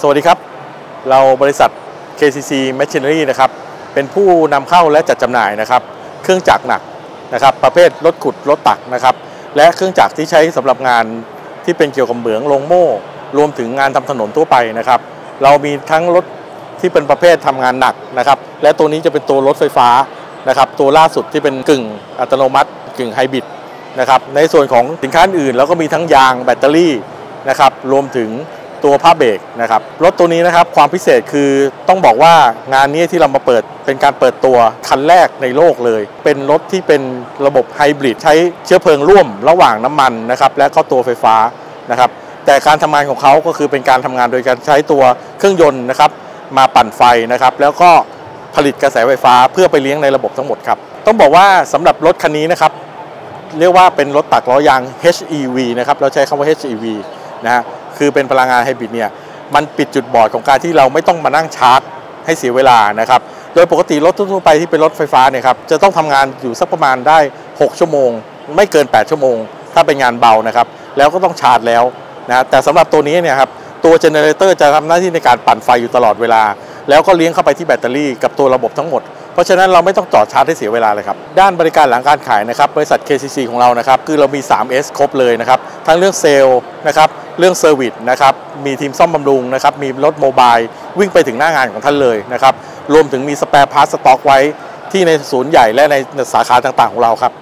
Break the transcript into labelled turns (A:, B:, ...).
A: สวัสดีครับเราบริษัท KCC Machinery นะครับเป็นผู้นำเข้าและจัดจำหน่ายนะครับเครื่องจักรหนักนะครับประเภทรถขุดรถตักนะครับและเครื่องจักรที่ใช้สำหรับงานที่เป็นเกี่ยวกับเหมืองลงโม่รวมถึงงานทำถนนทั่วไปนะครับเรามีทั้งรถที่เป็นประเภททำงานหนักนะครับและตัวนี้จะเป็นตัวรถไฟฟ้านะครับตัวล่าสุดที่เป็นกึ่งอัตโนมัติกึ่งไฮบริดนะครับในส่วนของสินค้าอื่นเราก็มีทั้งยางแบตเตอรี่นะครับรวมถึงตัวผ้าเบรกนะครับรถตัวนี้นะครับความพิเศษคือต้องบอกว่างานนี้ที่เรามาเปิดเป็นการเปิดตัวคันแรกในโลกเลยเป็นรถที่เป็นระบบไฮบริดใช้เชื้อเพลิงร่วมระหว่างน้ำมันนะครับและก็ตัวไฟฟ้านะครับแต่การทำงานของเขาก็คือเป็นการทำงานโดยการใช้ตัวเครื่องยนต์นะครับมาปั่นไฟนะครับแล้วก็ผลิตกระแสไฟฟ้าเพื่อไปเลี้ยงในระบบทั้งหมดครับต้องบอกว่าสำหรับรถคันนี้นะครับเรียกว่าเป็นรถตักล้อยาง HEV นะครับเราใช้คำว่า HEV นะฮะคือเป็นพลังงานไฮบริดเนี่ยมันปิดจุดบอดของการที่เราไม่ต้องมานั่งชาร์จให้เสียเวลานะครับโดยปกติรถทั่วไปที่เป็นรถไฟฟ้าเนี่ยครับจะต้องทำงานอยู่สักประมาณได้6ชั่วโมงไม่เกิน8ชั่วโมงถ้าเป็นงานเบานะครับแล้วก็ต้องชาร์จแล้วนะแต่สำหรับตัวนี้เนี่ยครับตัวเจเนเรเตอร์จะทำหน้าที่ในการปั่นไฟอยู่ตลอดเวลาแล้วก็เลี้ยงเข้าไปที่แบตเตอรี่กับตัวระบบทั้งหมดเพราะฉะนั้นเราไม่ต้องจอดชาร์จให้เสียเวลาเลยครับด้านบริการหลังการขายนะครับบริษัท KCC ของเรานะครับคือเรามี 3S ครบเลยนะครับทั้งเรื่องเซลล์นะครับเรื่องเซอร์วิสนะครับมีทีมซ่อมบำรุงนะครับมีรถโมบายวิ่งไปถึงหน้างานของท่านเลยนะครับรวมถึงมีสแปร์พาร์ทสต็อกไว้ที่ในศูนย์ใหญ่และในสาขาต่างๆของเราครับ